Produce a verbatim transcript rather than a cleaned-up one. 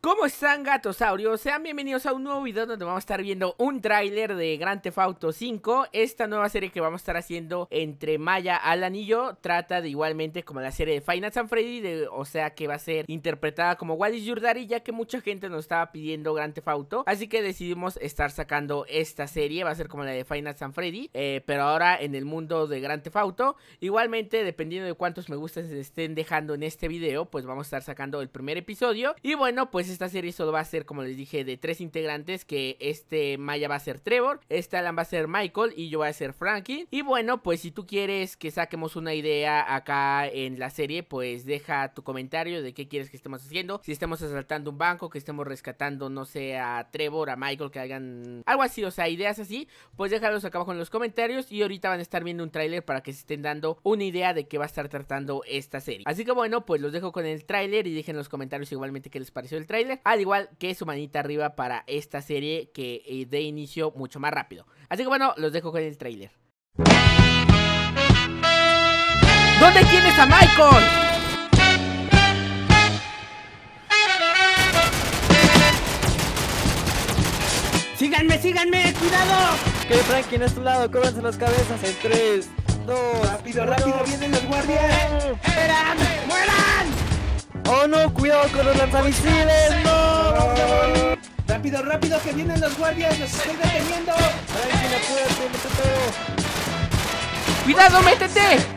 ¿Cómo están, gatosaurios? Sean bienvenidos a un nuevo video donde vamos a estar viendo un tráiler de Grand Theft Auto cinco. Esta nueva serie que vamos a estar haciendo entre Maya, Alan y yo trata de igualmente como la serie de Five Nights at Freddy, de, o sea que va a ser interpretada como What is Your Daddy, ya que mucha gente nos estaba pidiendo Grand Theft Auto. Así que decidimos estar sacando esta serie, va a ser como la de Five Nights at Freddy, eh, pero ahora en el mundo de Grand Theft Auto. Igualmente, dependiendo de cuántos me gustan se estén dejando en este video, pues vamos a estar sacando el primer episodio. Y bueno, pues esta serie solo va a ser, como les dije, de tres integrantes, que este Maya va a ser Trevor, este Alan va a ser Michael y yo voy a ser Frankie. Y bueno, pues si tú quieres que saquemos una idea acá en la serie, pues deja tu comentario de qué quieres que estemos haciendo. Si estemos asaltando un banco, que estemos rescatando, no sé, a Trevor, a Michael, que hagan algo así, o sea, ideas así, pues déjalos acá abajo en los comentarios. Y ahorita van a estar viendo un tráiler para que se estén dando una idea de qué va a estar tratando esta serie. Así que bueno, pues los dejo con el tráiler y dejen en los comentarios igualmente qué les pareció el tráiler, al igual que su manita arriba para esta serie que eh, dé inicio mucho más rápido. Así que bueno, los dejo con el tráiler. ¿Dónde tienes a Michael? ¡Síganme, síganme! ¡Cuidado! Que Frankie no es tu lado, cóbranse las cabezas en tres, dos, rápido, rápido, vienen los guardias. ¡Esperan! ¡Mueran! ¡Oh no! ¡Cuidado con los lanzamisiles! ¡No! No. Rápido, rápido, que vienen los guardias, los estoy deteniendo. Frankie, apúrate, métete. ¡Cuidado, métete!